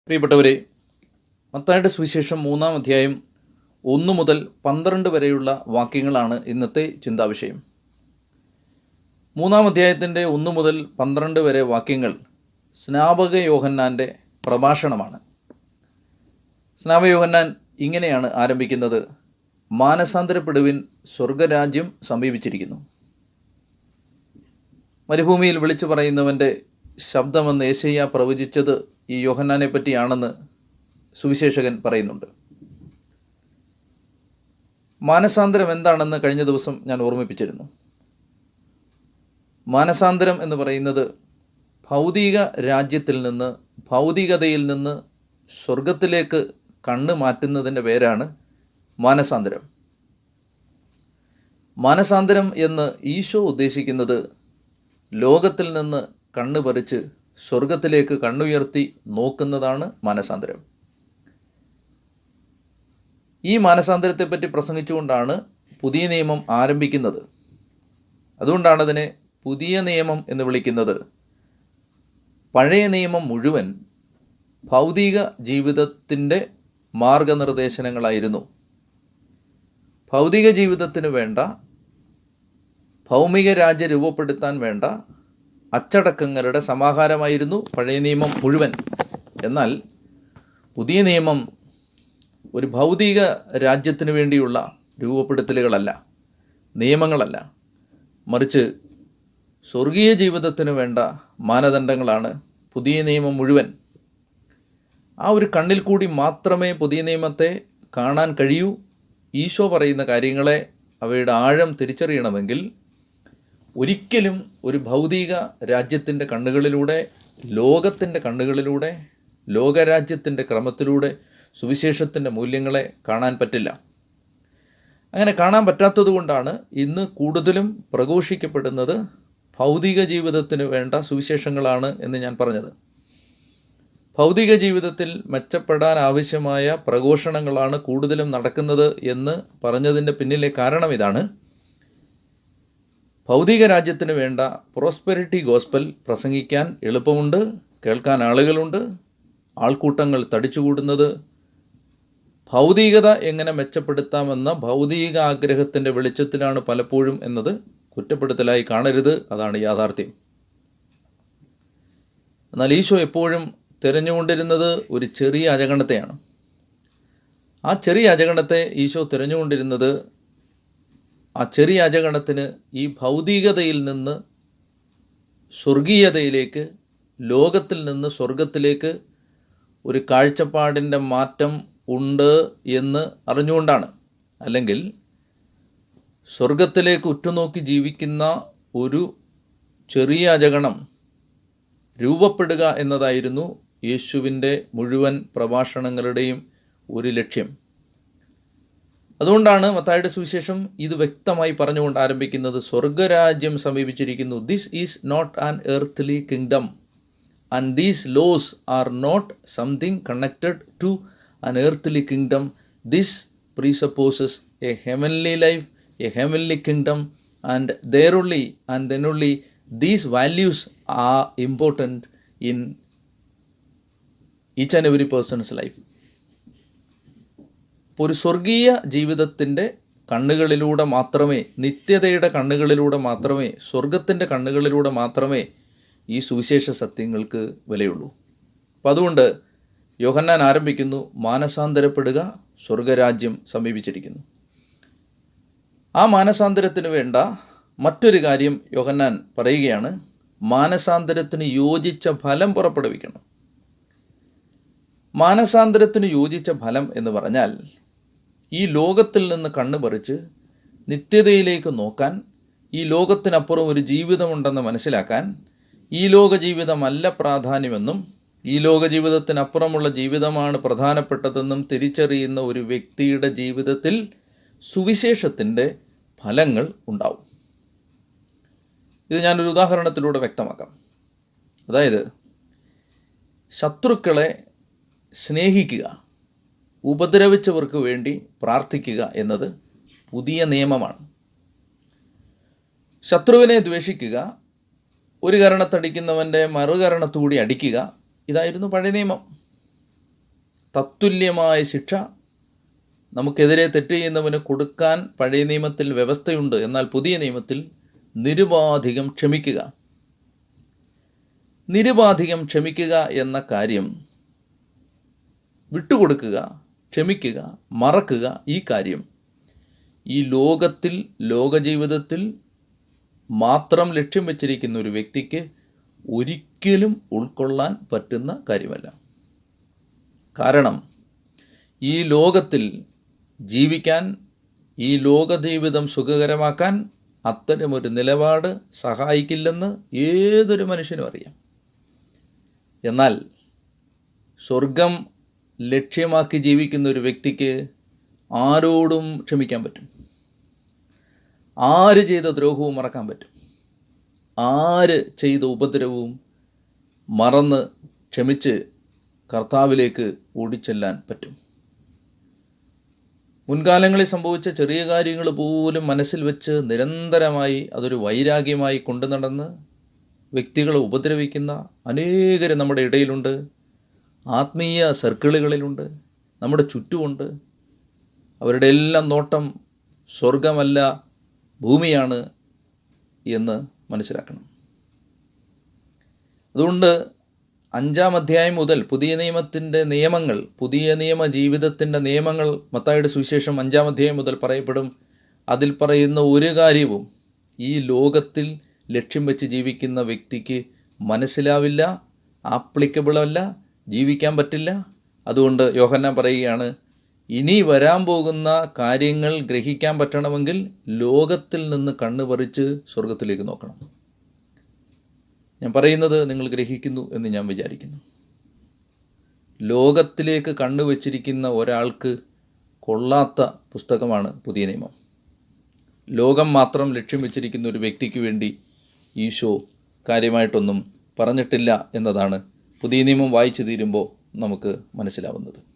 പ്രിയപ്പെട്ടവരെ, മത്തായിയുടെ സുവിശേഷം 3-ാം അധ്യായം 1 മുതൽ 12 വരെയുള്ള വാക്യങ്ങളാണ് ഇന്നത്തെ ചിന്താവിഷയം. 3-ാം അധ്യായത്തിൻ്റെ 1 മുതൽ 12 വരെ വാക്യങ്ങൾ സ്നാപക യോഹന്നാൻ്റെ പ്രഭാഷണമാണ്. സ്നാപക യോഹന്നാൻ ഇങ്ങനെയാണ് ആരംഭിക്കുന്നത്: മാനസാന്തരപ്പെടുവിൻ, സ്വർഗരാജ്യം സമീപിച്ചിരിക്കുന്നു. മരുഭൂമിയിൽ വിളിച്ചു പറയുന്നവൻ്റെ ശബ്ദമെന്ന് യെശയ്യാ പ്രവചിച്ചത് ഈ യോഹന്നാനെ പറ്റിയാണെന്ന് സുവിശേഷകൻ പറയുന്നുണ്ട്. മാനസാന്തരം എന്താണെന്ന് കഴിഞ്ഞ ദിവസം ഞാൻ ഓർമ്മിപ്പിച്ചിരുന്നു. മാനസാന്തരം എന്ന് പറയുന്നത് ഭൗതിക രാജ്യത്തിൽ നിന്ന്, ഭൗതികതയിൽ നിന്ന് സ്വർഗത്തിലേക്ക് കണ്ണ് മാറ്റുന്നതിൻ്റെ പേരാണ് മാനസാന്തരം. മാനസാന്തരം എന്ന് ഈശോ ഉദ്ദേശിക്കുന്നത് ലോകത്തിൽ നിന്ന് കണ്ണ് പറിച്ച് സ്വർഗത്തിലേക്ക് കണ്ണുയർത്തി നോക്കുന്നതാണ് മാനസാന്തരം. ഈ മാനസാന്തരത്തെപ്പറ്റി പ്രസംഗിച്ചുകൊണ്ടാണ് പുതിയ നിയമം ആരംഭിക്കുന്നത്. അതുകൊണ്ടാണ് അതിനെ പുതിയ നിയമം എന്ന് വിളിക്കുന്നത്. പഴയ നിയമം മുഴുവൻ ഭൗതിക ജീവിതത്തിൻ്റെ മാർഗനിർദ്ദേശനങ്ങളായിരുന്നു. ഭൗതിക ജീവിതത്തിന് വേണ്ട, ഭൗമിക രാജ്യം രൂപപ്പെടുത്താൻ വേണ്ട അച്ചടക്കങ്ങളുടെ സമാഹാരമായിരുന്നു പഴയ നിയമം മുഴുവൻ. എന്നാൽ പുതിയ നിയമം ഒരു ഭൗതിക രാജ്യത്തിന് വേണ്ടിയുള്ള രൂപപ്പെടുത്തലുകളല്ല, നിയമങ്ങളല്ല, മറിച്ച് സ്വർഗീയ ജീവിതത്തിന് വേണ്ട മാനദണ്ഡങ്ങളാണ് പുതിയ നിയമം മുഴുവൻ. ആ ഒരു കണ്ണിൽ കൂടി മാത്രമേ പുതിയ നിയമത്തെ കാണാൻ കഴിയൂ. ഈശോ പറയുന്ന കാര്യങ്ങളെ, അവയുടെ ആഴം തിരിച്ചറിയണമെങ്കിൽ ഒരിക്കലും ഒരു ഭൗതിക രാജ്യത്തിൻ്റെ കണ്ണുകളിലൂടെ, ലോകത്തിൻ്റെ കണ്ണുകളിലൂടെ, ലോകരാജ്യത്തിൻ്റെ ക്രമത്തിലൂടെ സുവിശേഷത്തിൻ്റെ മൂല്യങ്ങളെ കാണാൻ പറ്റില്ല. അങ്ങനെ കാണാൻ പറ്റാത്തതുകൊണ്ടാണ് ഇന്ന് കൂടുതലും പ്രഘോഷിക്കപ്പെടുന്നത് ഭൗതിക ജീവിതത്തിന് വേണ്ട സുവിശേഷങ്ങളാണ് എന്ന് ഞാൻ പറഞ്ഞത്. ഭൗതിക ജീവിതത്തിൽ മെച്ചപ്പെടാൻ ആവശ്യമായ പ്രഘോഷണങ്ങളാണ് കൂടുതലും നടക്കുന്നത് എന്ന് പറഞ്ഞതിൻ്റെ പിന്നിലെ കാരണം ഇതാണ്: ഭൗതിക രാജ്യത്തിന് വേണ്ട പ്രോസ്പെരിറ്റി ഗോസ്പൽ പ്രസംഗിക്കാൻ എളുപ്പമുണ്ട്, കേൾക്കാൻ ആളുകളുണ്ട്, ആൾക്കൂട്ടങ്ങൾ തടിച്ചുകൂടുന്നത് ഭൗതികത എങ്ങനെ മെച്ചപ്പെടുത്താമെന്ന ഭൗതിക ആഗ്രഹത്തിൻ്റെ വെളിച്ചത്തിലാണ് പലപ്പോഴും എന്നത് കുറ്റപ്പെടുത്തലായി കാണരുത്. അതാണ് യാഥാർത്ഥ്യം. എന്നാൽ ഈശോ എപ്പോഴും തിരഞ്ഞുകൊണ്ടിരുന്നത് ഒരു ചെറിയ അജഗണത്തെയാണ്. ആ ചെറിയ അജഗണത്തെ ഈശോ തിരഞ്ഞുകൊണ്ടിരുന്നത്, ആ ചെറിയ അജഗണത്തിന് ഈ ഭൗതികതയിൽ നിന്ന് സ്വർഗീയതയിലേക്ക്, ലോകത്തിൽ നിന്ന് സ്വർഗത്തിലേക്ക് ഒരു കാഴ്ചപ്പാടിൻ്റെ മാറ്റം ഉണ്ട് എന്ന് അറിഞ്ഞുകൊണ്ടാണ്. അല്ലെങ്കിൽ സ്വർഗത്തിലേക്ക് ഉറ്റുനോക്കി ജീവിക്കുന്ന ഒരു ചെറിയ അജഗണം രൂപപ്പെടുക എന്നതായിരുന്നു യേശുവിൻ്റെ മുഴുവൻ പ്രഭാഷണങ്ങളുടെയും ഒരു ലക്ഷ്യം. അതുകൊണ്ടാണ് മത്തായിയുടെ സുവിശേഷം ഇത് വ്യക്തമായി പറഞ്ഞുകൊണ്ട് ആരംഭിക്കുന്നത്: സ്വർഗരാജ്യം സമീപിച്ചിരിക്കുന്നു. This is not an earthly kingdom and these laws are not something connected to an earthly kingdom. This presupposes a heavenly life, a heavenly kingdom, and there only and then only these values are important in each and every person's life. ഒരു സ്വർഗീയ ജീവിതത്തിൻ്റെ കണ്ണുകളിലൂടെ മാത്രമേ, നിത്യതയുടെ കണ്ണുകളിലൂടെ മാത്രമേ, സ്വർഗത്തിൻ്റെ കണ്ണുകളിലൂടെ മാത്രമേ ഈ സുവിശേഷ സത്യങ്ങൾക്ക് വിലയുള്ളൂ. അപ്പം അതുകൊണ്ട് യോഹന്നാൻ ആരംഭിക്കുന്നു: മാനസാന്തരപ്പെടുക, സ്വർഗരാജ്യം സമീപിച്ചിരിക്കുന്നു. ആ മാനസാന്തരത്തിന് വേണ്ട മറ്റൊരു കാര്യം യോഹന്നാൻ പറയുകയാണ്: മാനസാന്തരത്തിന് യോജിച്ച ഫലം പുറപ്പെടുവിക്കണം. മാനസാന്തരത്തിന് യോജിച്ച ഫലം എന്ന് പറഞ്ഞാൽ, ഈ ലോകത്തിൽ നിന്ന് കണ്ണ് പറിച്ച് നിത്യതയിലേക്ക് നോക്കാൻ, ഈ ലോകത്തിനപ്പുറം ഒരു ജീവിതമുണ്ടെന്ന് മനസ്സിലാക്കാൻ, ഈ ലോക ജീവിതമല്ല പ്രാധാന്യമെന്നും ഈ ലോക ജീവിതത്തിനപ്പുറമുള്ള ജീവിതമാണ് പ്രധാനപ്പെട്ടതെന്നും തിരിച്ചറിയുന്ന ഒരു വ്യക്തിയുടെ ജീവിതത്തിൽ സുവിശേഷത്തിൻ്റെ ഫലങ്ങൾ ഉണ്ടാവും. ഇത് ഞാനൊരു ഉദാഹരണത്തിലൂടെ വ്യക്തമാക്കാം. അതായത്, ശത്രുക്കളെ സ്നേഹിക്കുക, ഉപദ്രവിച്ചവർക്ക് വേണ്ടി പ്രാർത്ഥിക്കുക എന്നത് പുതിയ നിയമമാണ്. ശത്രുവിനെ ദ്വേഷിക്കുക, ഒരു കരണത്തടിക്കുന്നവൻ്റെ മറുകരണത്തുകൂടി അടിക്കുക, ഇതായിരുന്നു പഴയ നിയമം. തത്തുല്യമായ ശിക്ഷ നമുക്കെതിരെ തെറ്റ് ചെയ്യുന്നവന് കൊടുക്കാൻ പഴയ നിയമത്തിൽ വ്യവസ്ഥയുണ്ട്. എന്നാൽ പുതിയ നിയമത്തിൽ നിരുപാധികം ക്ഷമിക്കുക. നിരുപാധികം ക്ഷമിക്കുക എന്ന കാര്യം, വിട്ടുകൊടുക്കുക, ക്ഷമിക്കുക, മറക്കുക, ഈ കാര്യം ഈ ലോകത്തിൽ, ലോകജീവിതത്തിൽ മാത്രം ലക്ഷ്യം വെച്ചിരിക്കുന്ന ഒരു വ്യക്തിക്ക് ഒരിക്കലും ഉൾക്കൊള്ളാൻ പറ്റുന്ന കാര്യമല്ല. കാരണം ഈ ലോകത്തിൽ ജീവിക്കാൻ, ഈ ലോകജീവിതം സുഖകരമാക്കാൻ അത്തരമൊരു നിലപാട് സഹായിക്കില്ലെന്ന് ഏതൊരു മനുഷ്യനും അറിയാം. എന്നാൽ സ്വർഗം ലക്ഷ്യമാക്കി ജീവിക്കുന്ന ഒരു വ്യക്തിക്ക് ആരോടും ക്ഷമിക്കാൻ പറ്റും. ആര് ചെയ്ത ദ്രോഹവും മറക്കാൻ പറ്റും. ആര് ചെയ്ത ഉപദ്രവവും മറന്ന് ക്ഷമിച്ച് കർത്താവിലേക്ക് ഓടിച്ചെല്ലാൻ പറ്റും. മുൻകാലങ്ങളിൽ സംഭവിച്ച ചെറിയ കാര്യങ്ങൾ പോലും മനസ്സിൽ വെച്ച് നിരന്തരമായി അതൊരു വൈരാഗ്യമായി കൊണ്ടു നടന്ന് വ്യക്തികളെ ഉപദ്രവിക്കുന്ന അനേകർ നമ്മുടെ ഇടയിലുണ്ട്. ആത്മീയ സർക്കിളുകളിലുണ്ട്, നമ്മുടെ ചുറ്റുമുണ്ട്. അവരുടെ എല്ലാം നോട്ടം സ്വർഗമല്ല ഭൂമിയാണ് എന്ന് മനസ്സിലാക്കണം. അതുകൊണ്ട് 5-ാം അധ്യായം മുതൽ പുതിയ നിയമത്തിൻ്റെ നിയമങ്ങൾ, പുതിയ നിയമ ജീവിതത്തിൻ്റെ നിയമങ്ങൾ മത്തായിയുടെ സുവിശേഷം 5-ാം അധ്യായം മുതൽ പറയപ്പെടും. അതിൽ പറയുന്ന ഒരു കാര്യവും ഈ ലോകത്തിൽ ലക്ഷ്യം വെച്ച് ജീവിക്കുന്ന വ്യക്തിക്ക് മനസ്സിലാവില്ല, ആപ്ലിക്കബിളല്ല, ജീവിക്കാൻ പറ്റില്ല. അതുകൊണ്ട് യോഹന്നാൻ പറയുകയാണ്, ഇനി വരാൻ പോകുന്ന കാര്യങ്ങൾ ഗ്രഹിക്കാൻ പറ്റണമെങ്കിൽ ലോകത്തിൽ നിന്ന് കണ്ണ് പറിച്ച് സ്വർഗത്തിലേക്ക് നോക്കണം. ഞാൻ പറയുന്നത് നിങ്ങൾ ഗ്രഹിക്കുന്നു എന്ന് ഞാൻ വിചാരിക്കുന്നു. ലോകത്തിലേക്ക് കണ്ണുവച്ചിരിക്കുന്ന ഒരാൾക്ക് കൊള്ളാത്ത പുസ്തകമാണ് പുതിയ നിയമം. ലോകം മാത്രം ലക്ഷ്യം വെച്ചിരിക്കുന്ന ഒരു വ്യക്തിക്ക് വേണ്ടി ഈശോ കാര്യമായിട്ടൊന്നും പറഞ്ഞിട്ടില്ല എന്നതാണ് പുതിയ നിയമം വായിച്ചു തീരുമ്പോൾ നമുക്ക് മനസ്സിലാവുന്നത്.